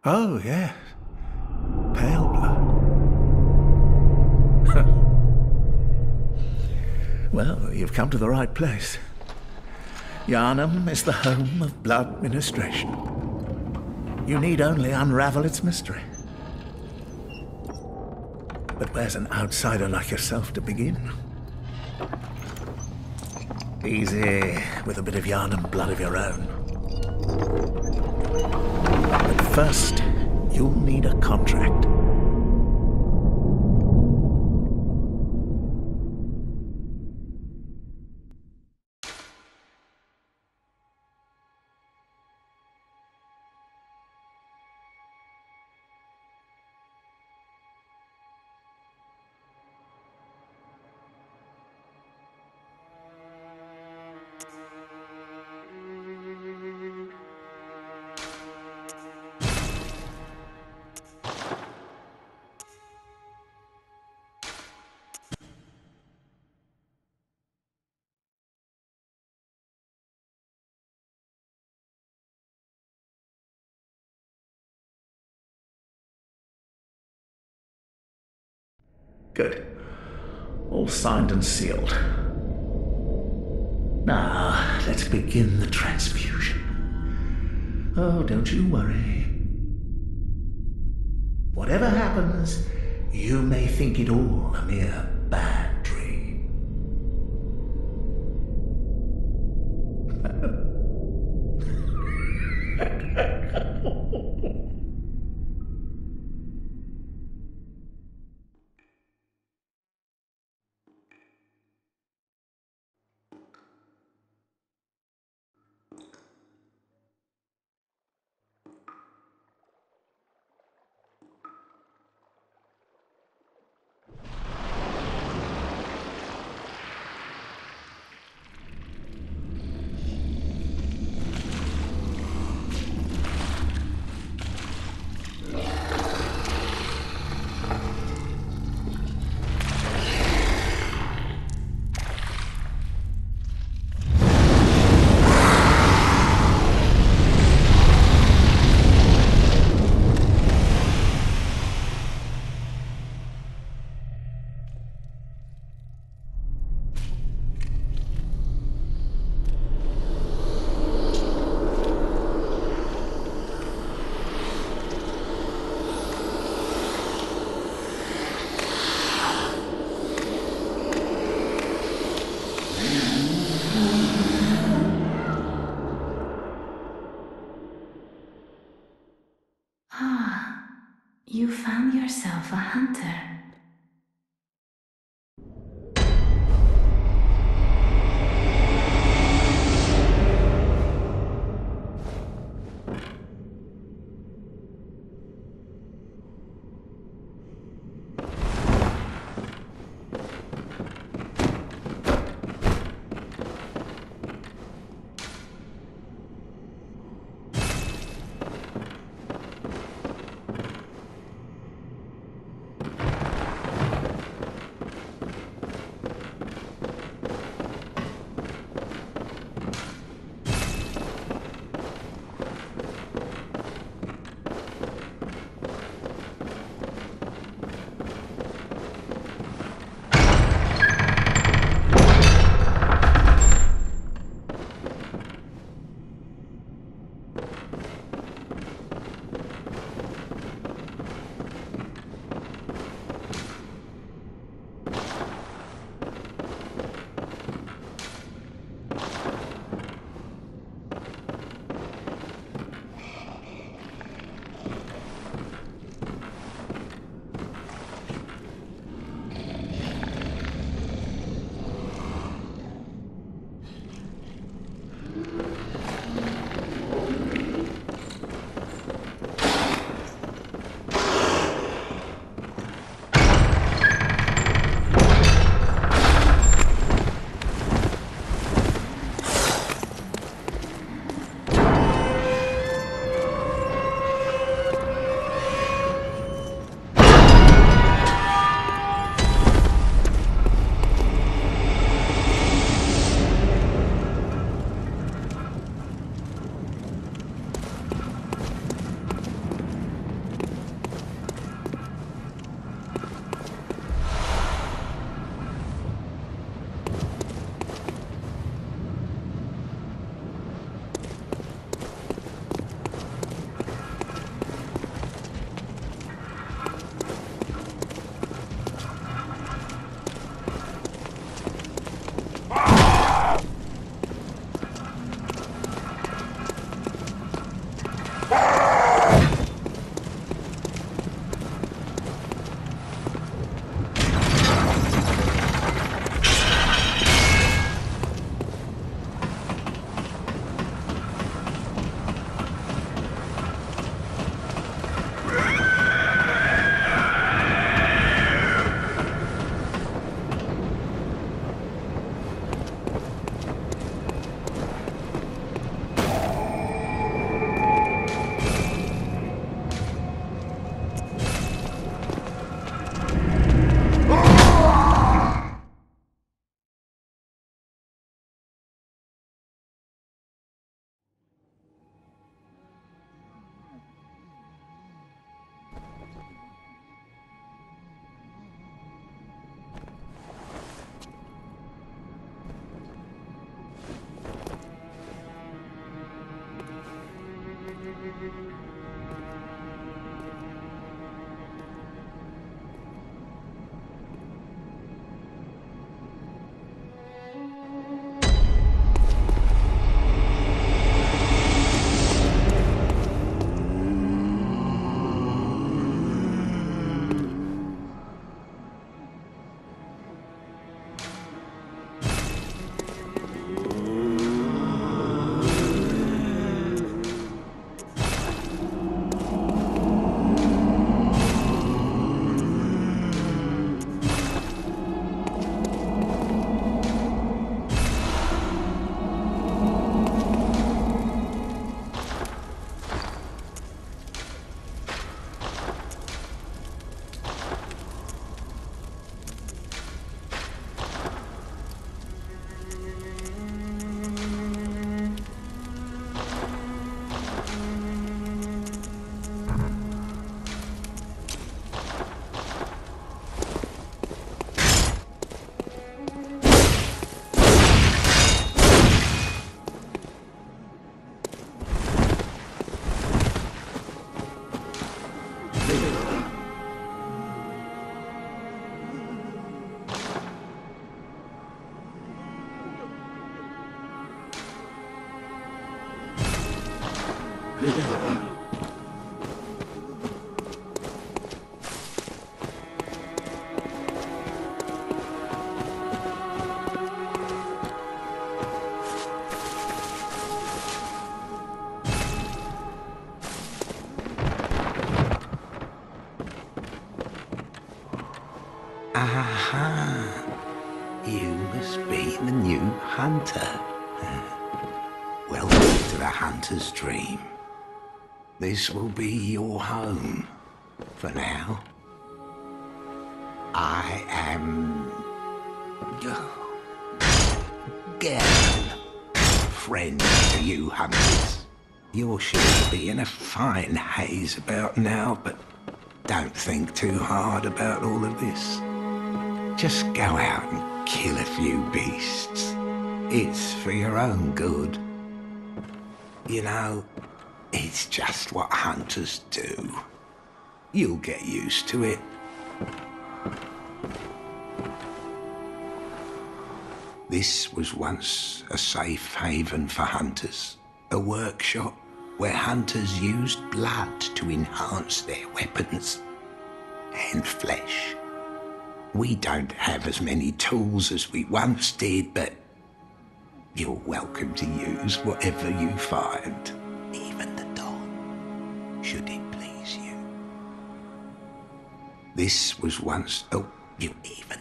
Oh, yes. Pale blood. Well, you've come to the right place. Yharnam is the home of blood ministration. You need only unravel its mystery. But where's an outsider like yourself to begin? Easy, with a bit of Yharnam blood of your own. But first, you'll need a contract. Good. All signed and sealed. Now, let's begin the transfusion. Oh, don't you worry. Whatever happens, you may think it all a mere bad dream. You found yourself a hunter. Aha! You must be the new hunter. Welcome to the hunter's dream. This will be your home for now. I am... Gavin. Friend to you hunters. You're sure to be in a fine haze about now, but don't think too hard about all of this. Just go out and kill a few beasts. It's for your own good. You know, it's just what hunters do. You'll get used to it. This was once a safe haven for hunters. A workshop where hunters used blood to enhance their weapons and flesh. We don't have as many tools as we once did, but you're welcome to use whatever you find. Even the dog, should it please you. This was once... Oh, you even...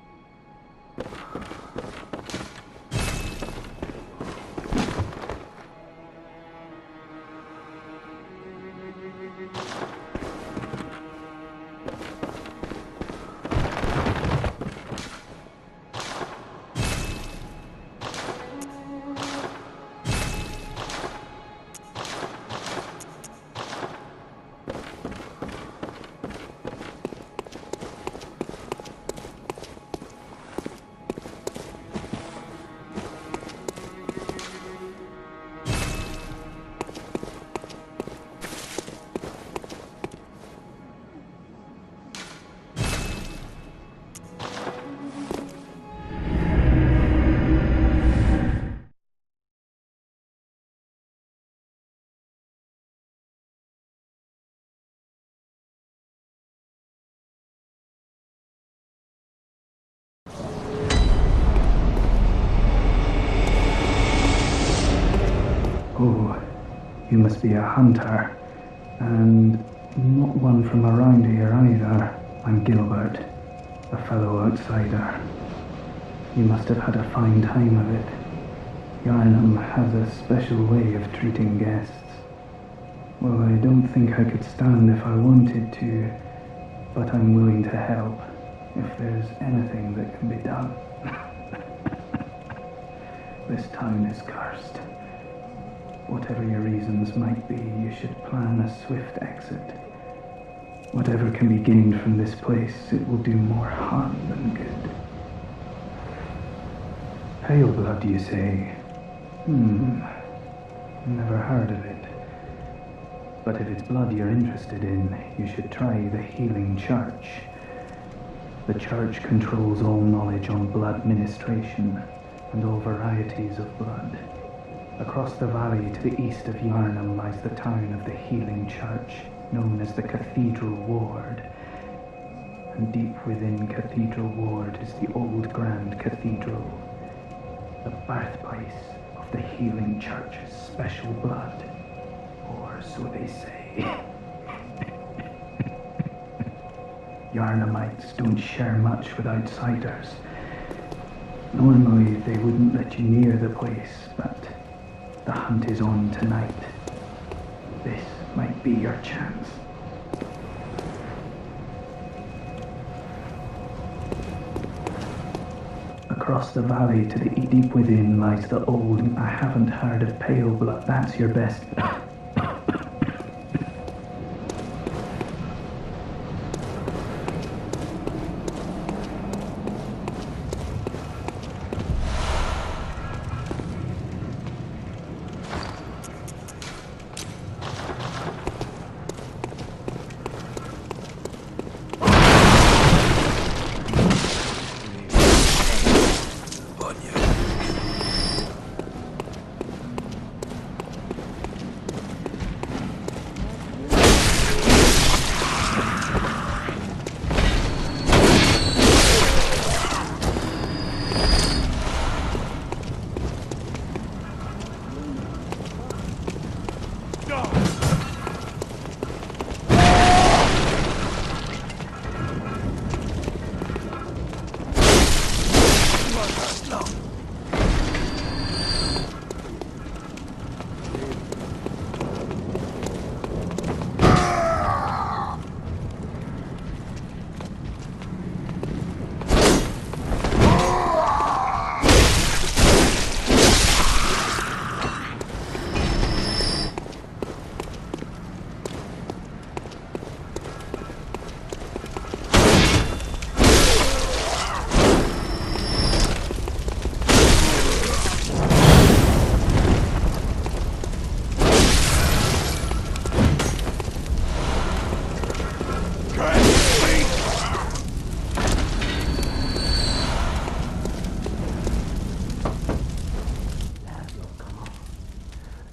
Oh, you must be a hunter, and not one from around here either. I'm Gilbert, a fellow outsider. You must have had a fine time of it. Yharnam has a special way of treating guests. Well, I don't think I could stand if I wanted to, but I'm willing to help if there's anything that can be done. This town is cursed. Whatever your reasons might be, you should plan a swift exit. Whatever can be gained from this place, it will do more harm than good. Pale blood, you say? Never heard of it. But if it's blood you're interested in, you should try the Healing Church. The Church controls all knowledge on blood ministration and all varieties of blood. Across the valley to the east of Yharnam lies the town of the Healing Church, known as the Cathedral Ward. And deep within Cathedral Ward is the old Grand Cathedral, the birthplace of the Healing Church's special blood, or so they say. Yharnamites don't share much with outsiders. Normally they wouldn't let you near the place, but the hunt is on tonight. This might be your chance. Across the valley to the deep within lies the old... I haven't heard of Pale Blood. That's your best...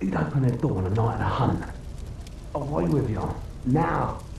He'd open their door on a night of a hunt. Away with you. Now.